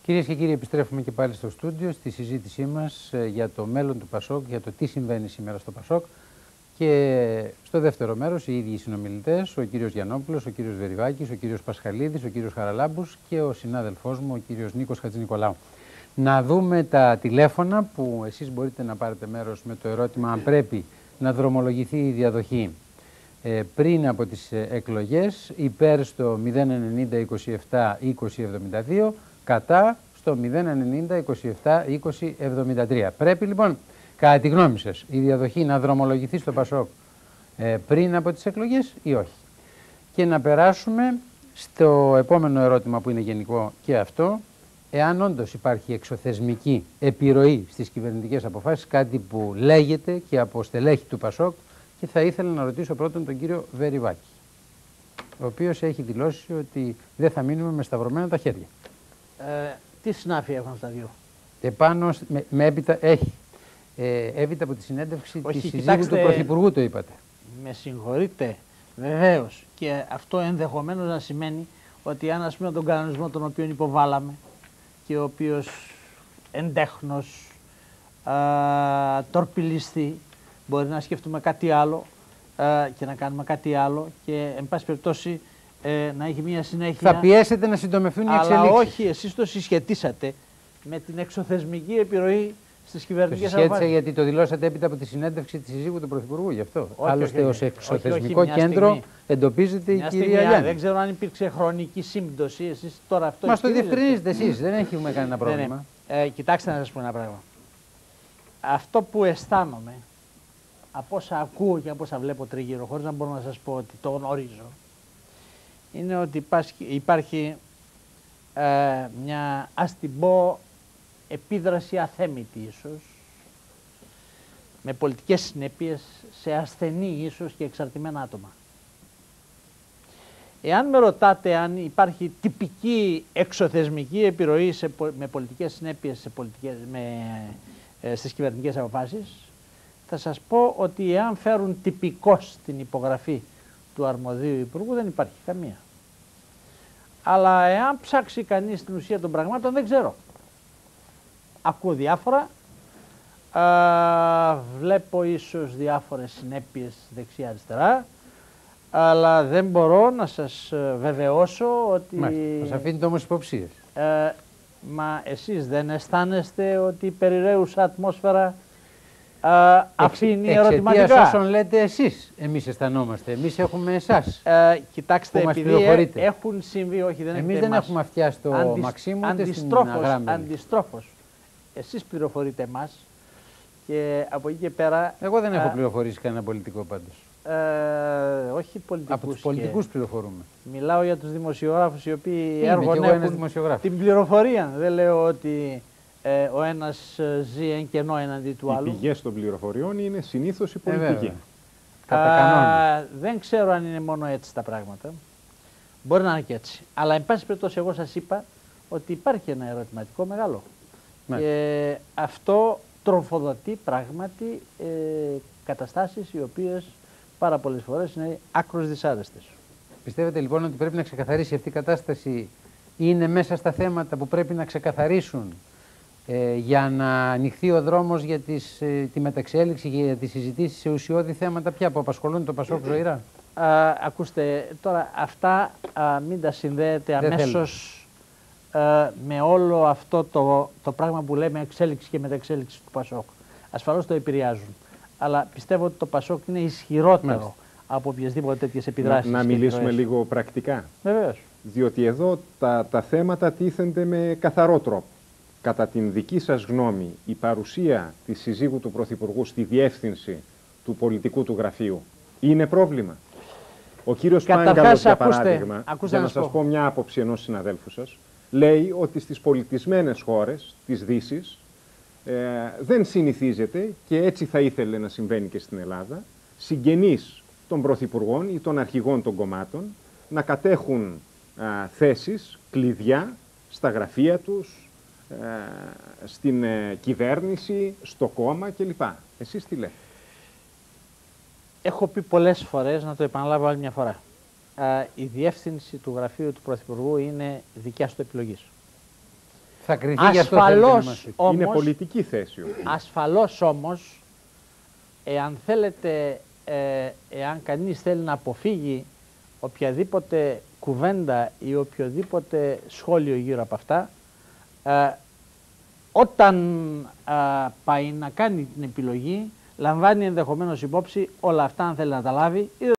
Κυρίες και κύριοι, επιστρέφουμε και πάλι στο στούντιο στη συζήτησή μας για το μέλλον του Πασόκ, για το τι συμβαίνει σήμερα στο Πασόκ. Και στο δεύτερο μέρος οι ίδιοι οι συνομιλητές, ο κύριος Γιαννόπουλος, ο κύριος Βεριβάκης, ο κύριος Πασχαλίδης, ο κύριος Χαραλάμπους και ο συνάδελφός μου, ο κύριος Νίκος Χατζηνικολάου. Να δούμε τα τηλέφωνα που εσείς μπορείτε να πάρετε μέρος με το ερώτημα αν πρέπει να δρομολογηθεί η διαδοχή πριν από τις εκλογές, υπέρ στο 090 27 20 72, κατά στο 090 27 20 73. Πρέπει λοιπόν, κατά τη γνώμη σας, η διαδοχή να δρομολογηθεί στο Πασόκ πριν από τις εκλογές ή όχι? Και να περάσουμε στο επόμενο ερώτημα που είναι γενικό και αυτό, εάν όντως υπάρχει εξωθεσμική επιρροή στις κυβερνητικές αποφάσεις, κάτι που λέγεται και από στελέχη του Πασόκ, και θα ήθελα να ρωτήσω πρώτον τον κύριο Βεριβάκη, ο οποίος έχει δηλώσει ότι δεν θα μείνουμε με σταυρωμένα τα χέρια. Τι συνάφεια έχουν στα δύο? Επάνω, με έπειτα, έχει. Έπειτα από τη συνέντευξη της συζύγου του Πρωθυπουργού το είπατε. Με συγχωρείτε, βεβαίως. Και αυτό ενδεχομένως να σημαίνει ότι αν, ας πούμε, τον κανονισμό τον οποίο υποβάλαμε και ο οποίος εντέχνος τορπιλιστεί, μπορεί να σκεφτούμε κάτι άλλο και να κάνουμε κάτι άλλο και εν πάση περιπτώσει να έχει μια συνέχεια. Θα πιέσετε να συντομευτούν οι εξελίξεις. Αλλά όχι, εσείς το συσχετίσατε με την εξωθεσμική επιρροή στις κυβερνητικές αποφάσεις. Το συσχέτισα γιατί το δηλώσατε έπειτα από τη συνέντευξη της συζύγου του Πρωθυπουργού, γι' αυτό. Άλλωστε ως εξωθεσμικό κέντρο εντοπίζεται η κυρία Γιάννη. Δεν ξέρω αν υπήρξε χρονική σύμπτωση, εσείς τώρα αυτό. Μας το διευκρινίζετε εσείς, δεν έχουμε κανένα πρόβλημα. Κοιτάξτε να σας πω ένα πράγμα. Αυτό που αισθάνομαι, από όσα ακούω και από όσα βλέπω τριγύρω, χωρίς να μπορώ να σας πω ότι το γνωρίζω, είναι ότι υπάρχει μια, ας την πω, επίδραση αθέμητη ίσως, με πολιτικές συνέπειες σε ασθενή ίσως και εξαρτημένα άτομα. Εάν με ρωτάτε αν υπάρχει τυπική εξωθεσμική επιρροή με πολιτικές συνέπειες στις κυβερνητικές αποφάσεις, θα σας πω ότι εάν φέρουν τυπικώς την υπογραφή του αρμοδίου υπουργού δεν υπάρχει καμία. Αλλά εάν ψάξει κανείς την ουσία των πραγμάτων δεν ξέρω. Ακούω διάφορα, βλέπω ίσως διάφορες συνέπειες δεξιά-αριστερά, αλλά δεν μπορώ να σας βεβαιώσω ότι... Μας αφήνετε όμως υποψίες. Μα εσείς δεν αισθάνεστε ότι η περιραίουσα ατμόσφαιρα αφήνει ερωτηματικά? Εξαιτίας όσων λέτε εσείς, εμείς αισθανόμαστε, εμείς έχουμε εσάς. Κοιτάξτε, επειδή έχουν συμβεί, όχι δεν εμείς δεν έχουμε αυτιά στο Μαξίμου, ούτε στην Αγράμμενη. Αντιστρόφως, εσείς πληροφορείτε εμάς και από εκεί και πέρα... Εγώ δεν έχω πληροφορήσει κανένα πολιτικό πάντως. Όχι πολιτικούς. Από τους πολιτικούς πληροφορούμε. Μιλάω για τους δημοσιογράφους οι οποίοι έχουν την πληροφορία. Δεν λέω ότι ο ένας ζει εν κενό εναντί του άλλου. Οι πηγές των πληροφοριών είναι συνήθως η πολιτική. Κατά κανόνα. Δεν ξέρω αν είναι μόνο έτσι τα πράγματα. Μπορεί να είναι και έτσι. Αλλά εν πάση περιπτώσει εγώ σας είπα ότι υπάρχει ένα ερωτηματικό μεγάλο. Και αυτό τροφοδοτεί πράγματι καταστάσεις οι οποίες πάρα πολλές φορές είναι άκρως δυσάρεστες. Πιστεύετε λοιπόν ότι πρέπει να ξεκαθαρίσει αυτή η κατάσταση, είναι μέσα στα θέματα που πρέπει να ξεκαθαρίσουν για να ανοιχθεί ο δρόμος για τη μεταξέλιξη και για τις συζητήσεις σε ουσιώδη θέματα πια που απασχολούν το Πασόκ ζωηρά? Ακούστε, τώρα αυτά μην τα συνδέετε αμέσως με όλο αυτό το πράγμα που λέμε εξέλιξη και μεταξέλιξη του Πασόκ. Ασφαλώς το επηρεάζουν. Αλλά πιστεύω ότι το Πασόκ είναι ισχυρότερο από οποιασδήποτε τέτοιες επιδράσεις. Να μιλήσουμε λίγο πρακτικά. Βεβαίως. Διότι εδώ τα θέματα τίθενται με καθαρό τρόπο. Κατά την δική σας γνώμη, η παρουσία της συζύγου του Πρωθυπουργού στη διεύθυνση του πολιτικού του γραφείου είναι πρόβλημα? Ο κύριος Πάγκαλος, για παράδειγμα, για να σας πω μια άποψη ενός συναδέλφου σας, λέει ότι στις πολιτισμένες χώρες της Δύσης δεν συνηθίζεται, και έτσι θα ήθελε να συμβαίνει και στην Ελλάδα, συγγενείς των πρωθυπουργών ή των αρχηγών των κομμάτων να κατέχουν θέσεις, κλειδιά στα γραφεία τους, στην κυβέρνηση, στο κόμμα κλπ. Εσείς τι λέτε? Έχω πει πολλές φορές, να το επαναλάβω άλλη μια φορά. Η διεύθυνση του γραφείου του Πρωθυπουργού είναι δικιά του επιλογής. Θα κριθεί για αυτό όμως, είναι πολιτική θέση. Ασφαλώς όμως, εάν κανείς θέλει να αποφύγει οποιαδήποτε κουβέντα ή οποιοδήποτε σχόλιο γύρω από αυτά, όταν πάει να κάνει την επιλογή, λαμβάνει ενδεχομένως υπόψη όλα αυτά, αν θέλει να τα λάβει.